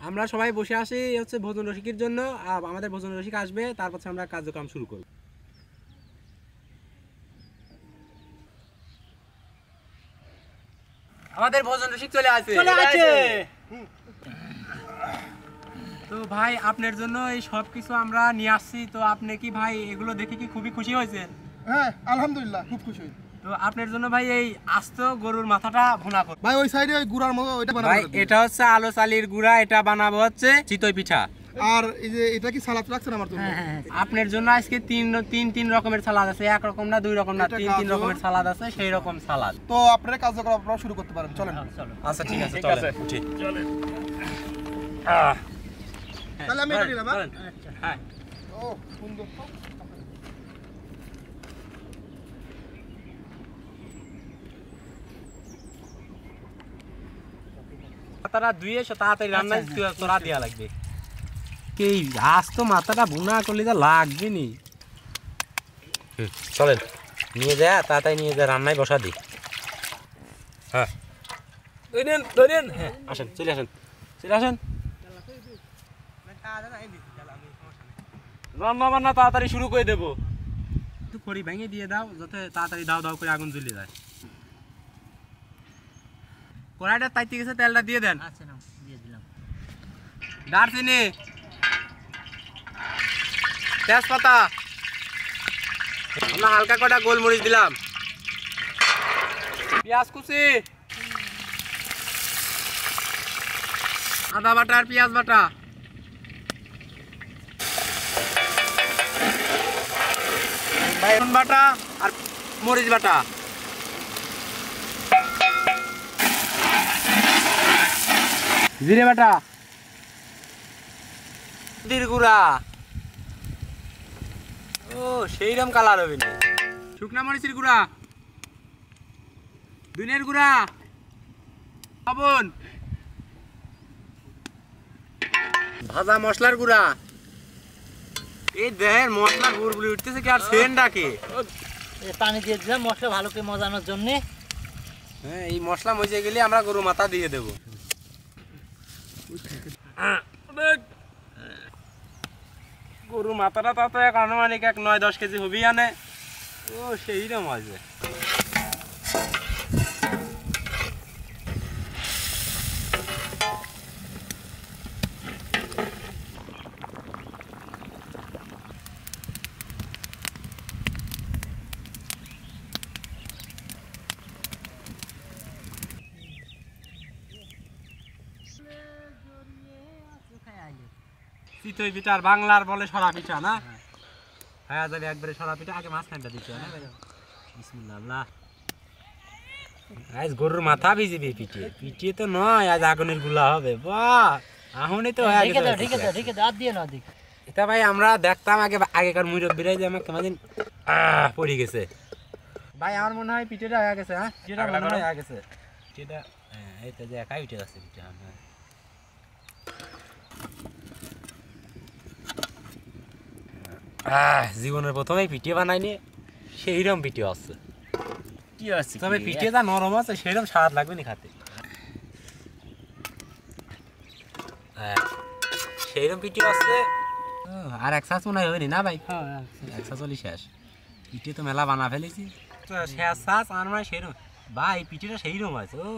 আমরা সবাই বসে আসি হচ্ছে ভোজন রসিকের জন্য। আমাদের ভোজন রসিক আসবে, তারপর আমরা কার্যক্রম শুরু করব। আমাদের ভোজন রসিক চলে আসে। তো ভাই আপনার জন্য এই সব কিছু আমরা নিয়ে আসছি। তো আপনি কি ভাই এগুলো দেখে কি খুবই খুশি হয়েছেন? হ্যাঁ আলহামদুলিল্লাহ খুব খুশি হই। তো আপনার জন্য ভাই এই আস্ত গরুর মাথাটা ভুনা করব ভাই। ওই সাইডে ওই গুড়ার মতো ওইটা বানাবো ভাই। এটা হচ্ছে আলো চালির গুড়া, এটা বানাবো হচ্ছে চিতই পিঠা। আর এই যে এটা কি সালাদ রাখছেন আমার জন্য? আপনার জন্য আজকে তিন রকমের সালাদ আছে। এক রকম না, দুই রকম না, তিন রকমের সালাদ আছে, সেই রকম সালাদ। তো আপনারা কার্যক্রম আপনারা শুরু করতে পারেন, চলেন। আচ্ছা ঠিক আছে, চলেন উঠি। তাহলে আমি এটা নিলাম। হ্যাঁ ও সুন্দর। মাথাটা ধুয়ে তাড়াতাড়ি রান্নায় চড়া দেওয়া লাগবে। কি আজ তো মাথাটা ভুনা করলে যা লাগবে নি। চলেন নিয়ে যা, তাড়াতাড়ি নিয়ে যা, রান্নায় বসা দি। হ্যাঁ ধরেন, হ্যাঁ আসেন, চলে আসেন, চলে আসেন। রান্না বান্না তাড়াতাড়ি শুরু করে দেবো। একটু খড়ি ভেঙে দিয়ে দাও, যাতে তাড়াতাড়ি দাও দাও করে আগুন জ্বলে যায়। কড়াইটা তাইতে গেছে, তেলটা দিয়ে দেন। আচ্ছা না, দিয়ে দিলাম। দারচিনি, তেজপাতা, আমরা হালকা কটা গোলমরিচ দিলাম, পেঁয়াজ কুচি, আদা বাটা আর পেঁয়াজ বাটা, বাইগন বাটা আর মরিচ বাটা, জিরে বাটা, হলদির গুঁড়া। ও সেইরকম কালার হবে না। শুকনা মরিচের গুঁড়া, ধনিয়ার গুঁড়া, লবণ, ভাজা মশলার গুঁড়া। এই দেহের মশলা গুড়গুলি উঠতেছে কি আর সেন্ট ডাকে। পানি দিয়ে দিলাম মশলা ভালো করে মজানোর জন্য। হ্যাঁ, এই মশলা মজে গেলে আমরা গরু মাথা দিয়ে দেবো। গরু মাথাটা তো এক আনুমানিক 9-10 কেজি হবি আনে। ও সেইরকম আছে। চিতই পিঠা, বাংলার বলে সরা পিঠা না? হ্যাঁ যাবে একবারে সরা পিঠা। আগে মাঝখানটা দিতে হয় না? বিসমিল্লাহ। আজ গরুর মাথা ভিজিবি পিঠে। পিঠে তো নয়, আজ আগুনের গুলা হবে। বাহ, আহনি তো হয়ে গেছে। ঠিক আছে আর দিয়ে না দিক। এটা ভাই আমরা দেখতাম আগেকার মুরব্বিরাই যে আমাকে কেমন পড়ে গেছে। ভাই আমার মনে হয় পিঠেটা হয়ে গেছে। হ্যাঁ পিঠেটা মনে হয় হয়ে গেছে। পিঠেটা হ্যাঁ, এইটা যে একাই উঠে যাচ্ছে পিঠা। জীবনের প্রথমেই পিঠে বানাইনি, সেইরকম পিঠে আছে। কি আছে? তবে পিঠে যা নরম আছে সেইরকম স্বাদ লাগবে না খাতে। সেইরকম পিঠে আছে। আর এক সাজ মনে হয় না ভাই? এক সাজ চলি শেষ। পিঠে তো মেলা বানা ফেলেছি, শেষ সাজ আর মানে সেইরকম। ভাই পিঠেটা সেইরকম আছে। ও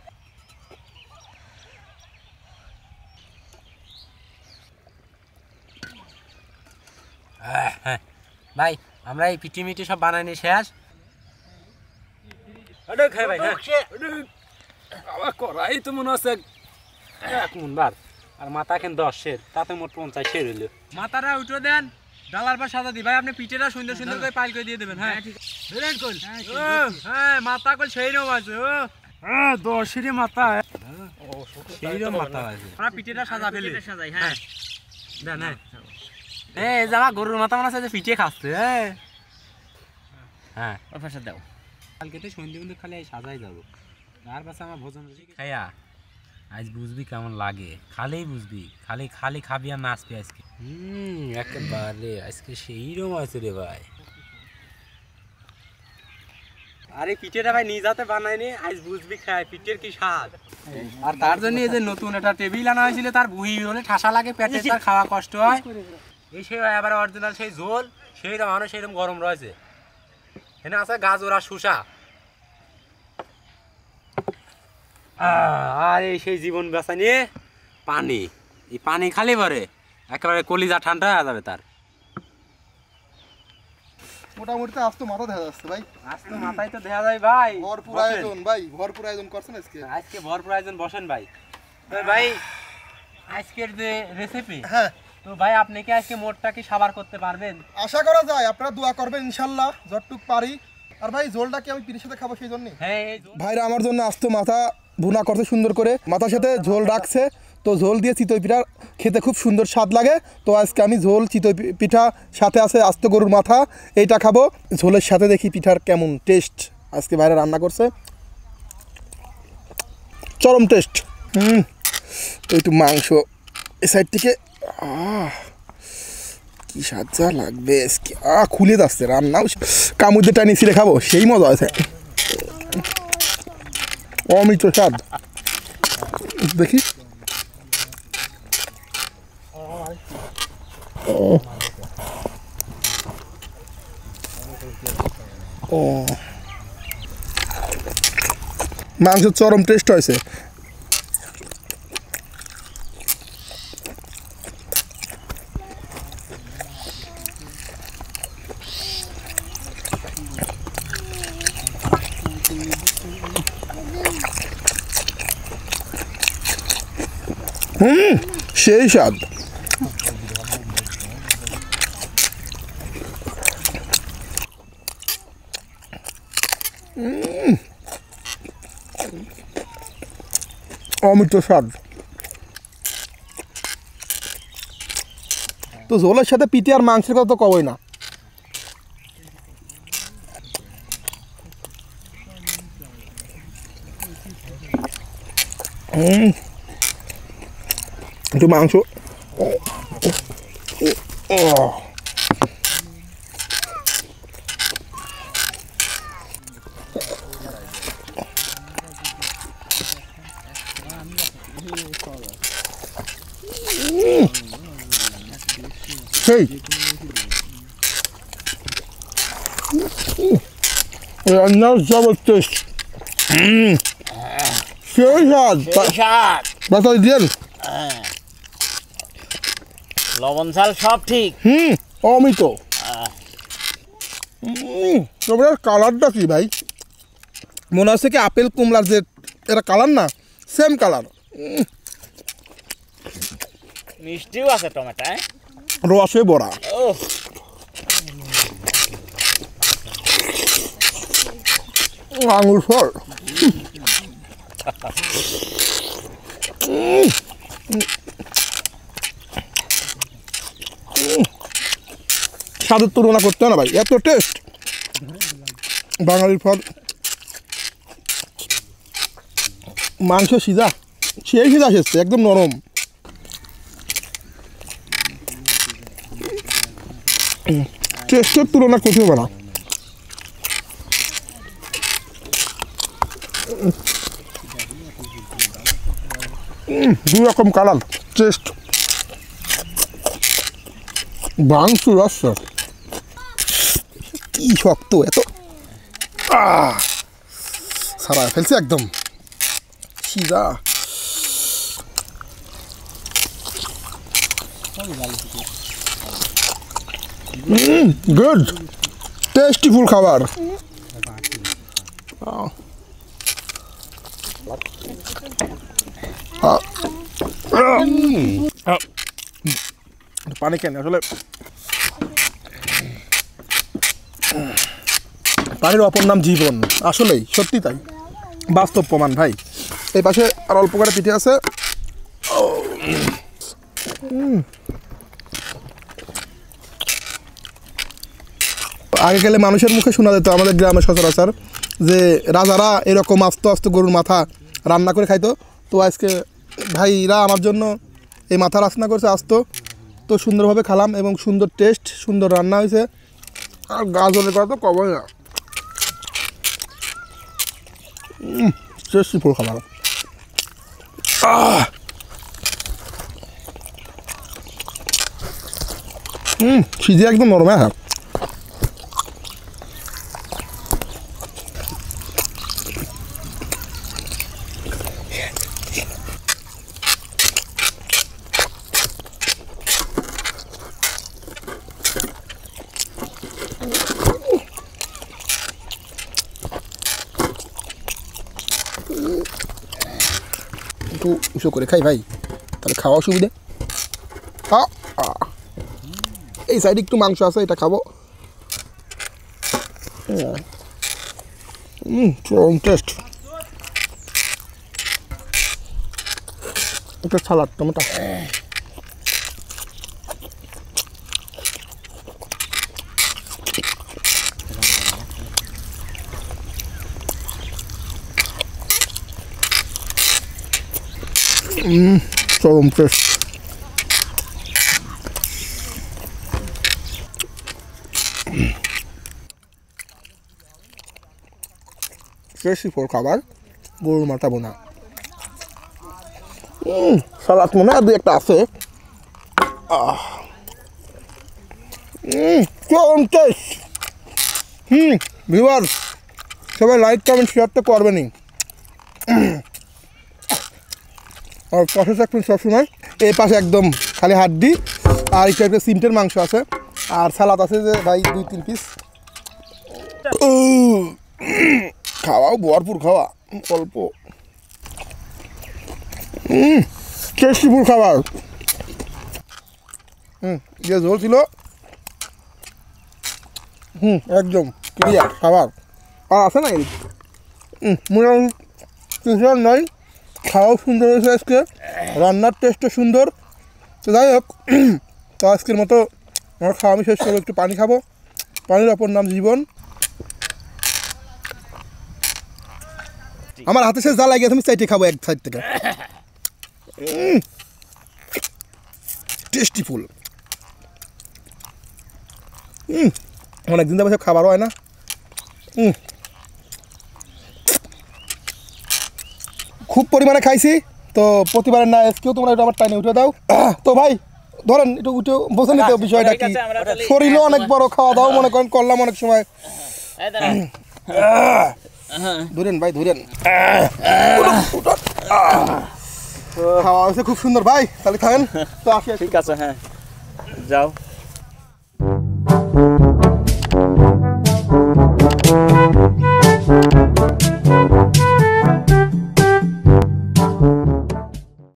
হ্যাঁ ভাই, আমরা এই পিঠে মিঠে সব বানাইনি শেষ। ভাই করাই তো মনে হচ্ছে 1 মণ বার, আর মাথা এখন 10 সের, তাতে মোট 50 সের হইলো। মাথাটা উঠে দেন, ডালার পর সাজা দি। ভাই আপনি পিঠেটা সুন্দর সুন্দর করে পাইল করে দিয়ে দেবেন। হ্যাঁ হ্যাঁ, মাথা কল সেইরকম আছে। ও 10 সের মাথা, সেইরকম মাথা আছে। আমরা পিঠেটা সাজা ফেলি, সাজাই। হ্যাঁ দেন। হ্যাঁ এই জামা গরুর মাথা মনে আছে পিঠে খাচ্ছে। হ্যাঁ পাশে দাও, কালকে তো সন্ধ্যে বন্ধু খালি সাজাই যাবো। তার পাশে আমার ভোজন খাইয়া আজ বুঝবি কেমন লাগে। খালি বুঝবি, খালি খালি খাবি আর নাচবি আজকে। একেবারে আজকে সেইরকম আছে রে ভাই। আরে পিঠেটা ভাই নিজ হাতে বানাইনি, আজ বুঝবি খায় পিঠের কি স্বাদ। আর তার জন্য এই যে নতুন একটা টেবিল আনা হয়েছিল, তার বুহি হলে ঠাসা লাগে, পেটে তার খাওয়া কষ্ট হয়। এই সেই এবার অরিজিনাল সেই ঝোল, সেই মানুষ সেইরকম গরম রয়েছে। এখানে আছে গাজর আর শসা। আর এই সেই জীবন বেচা নিয়ে পানি, এই পানি খালি পরে একেবারে কলিজা ঠান্ডা হয়ে যাবে তার। মোটামুটি আজ তো মাথা দেখা যাচ্ছে ভাই, আজ তো মাথায় তো দেখা যায় ভাই। ভরপুর আয়োজন ভাই, ভরপুর আয়োজন করছেন আজকে। আজকে ভরপুর আয়োজন, বসেন ভাই। তো ভাই আজকের যে রেসিপি, হ্যাঁ তো ভাই আপনি কি আজকে মোটটা কি সাবার করতে পারবেন? আশা করা যায়, আপনারা দোয়া করবেন ইনশাল্লাহ যতটুক পারি। আর ভাই ঝোলটা কি আমি পিঠের সাথে খাবো সেই জন্যই। হ্যাঁ ভাইরা আমার জন্য আস্ত মাথা ভুনা করতে সুন্দর করে, মাথার সাথে ঝোল রাখছে। তো ঝোল দিয়ে চিতই পিঠা খেতে খুব সুন্দর স্বাদ লাগে। তো আজকে আমি ঝোল চিতই পিঠা সাথে আছে আস্ত গরুর মাথা, এইটা খাবো। ঝোলের সাথে দেখি পিঠার কেমন টেস্ট। আজকে ভাইরা রান্না করছে, চরম টেস্ট। তো একটু মাংস এই সাইড থেকে, কি স্বাদ যা লাগবে, খুলে যাচ্ছে রান্নাও। কামড় দিয়ে টানি ছিঁড়ে খাবো, সেই মজা আছে, অমৃত স্বাদ। দেখি মাংসের চরম টেস্ট হয়েছে। সেই স্বাদ। অমৃত স্বাদ। তো ঝোলের সাথে পিঠে আর মাংসের কথা তো কবই না। একটু মাংস, সেই রান্নার জবরদস্ত, সেই স্বাদ। বাতাস দিয়েন, লবণ ঝাল সব ঠিক। অমিত। তবে কালারটা কি ভাই, মনে হচ্ছে কি আপেল কমলার যে এটা কালার না, সেম কালার। মিষ্টিও আছে টমেটো, রসে বড়া। আঙুর ফল, স্বাদের তুলনা করতে না ভাই, এত টেস্ট। বাঙালির ফল, মাংস সিজা, সেই সিজা এসেছে একদম নরম। টেস্টের তুলনা করতে হবে না। দুই রকম কালার টেস্ট, ভাঙচুর আসছে, কি শক্ত, এত সারা ফেলছে একদম সিজা। গুড টেস্টিফুল খাবার। পানি কেন আসলে, পানির অপর নাম জীবন, আসলেই সত্যি তাই, বাস্তব প্রমাণ ভাই। এই পাশে আর অল্প করে পিঠে আছে। আগে গেলে মানুষের মুখে শোনা যেত আমাদের গ্রামের সচরাচর যে রাজারা এরকম আস্ত আস্ত গরুর মাথা রান্না করে খাইতো। তো আজকে ভাইরা আমার জন্য এই মাথা রান্না করছে আস্ত, তো সুন্দরভাবে খেলাম এবং সুন্দর টেস্ট, সুন্দর রান্না হয়েছে। আর গাজরের কথা তো কবই না, টেস্টি ফুল খাবার সিজে একদম নরম হ্যাঁ একটু উঁচু করে খাই ভাই তাহলে খাওয়া সুবিধে এই সাইডে একটু মাংস আছে এটা খাবো টেস্ট একটা সালাদ টমেটো চরম টেস্ট টেস্টি ফোর খাবার গরুর মাথা বোনা সালাদ মনে আর দুই একটা আছে চরম টেস্ট ভিউয়ার্স সবাই লাইক কমেন্ট শেয়ার তো করবেনই আর পাশে থাকবেন সবসময় এই পাশে একদম খালি হাড্ডি আর একটু একটা সিমটের মাংস আছে আর সালাদ আছে যে ভাই 2-3 পিস খাওয়াও ভরপুর খাওয়া অল্প টেস্টি ফুল খাবার যে ঝোল ছিল একদম ক্লিয়ার খাবার আর আছে না মোটামুটি নয় খাওয়াও সুন্দর হয়েছে আজকে রান্নার টেস্টও সুন্দর তো যাই হোক তো আজকের মতো আমার খাওয়া আমি শেষ করবো একটু পানি খাবো পানির অপর নাম জীবন আমার হাতে শেষ যা লাগিয়ে আমি চাইটে খাবো এক সাইড থেকে টেস্টি ফুল অনেকদিন ধরে খাবারও হয় না খুব পরিমাণে খাইছি তো প্রতিবারের না আজকেও তোমরা একটু আমার টাইনে উঠে দাও তো ভাই ধরেন একটু উঠে বসে নিতে বিষয়টা কি শরীরও অনেক বড় খাওয়া দাওয়া মনে করেন করলাম অনেক সময় ধরেন ভাই ধরেন খাওয়া হয়েছে খুব সুন্দর ভাই তাহলে খাবেন তো আসি ঠিক আছে হ্যাঁ যাও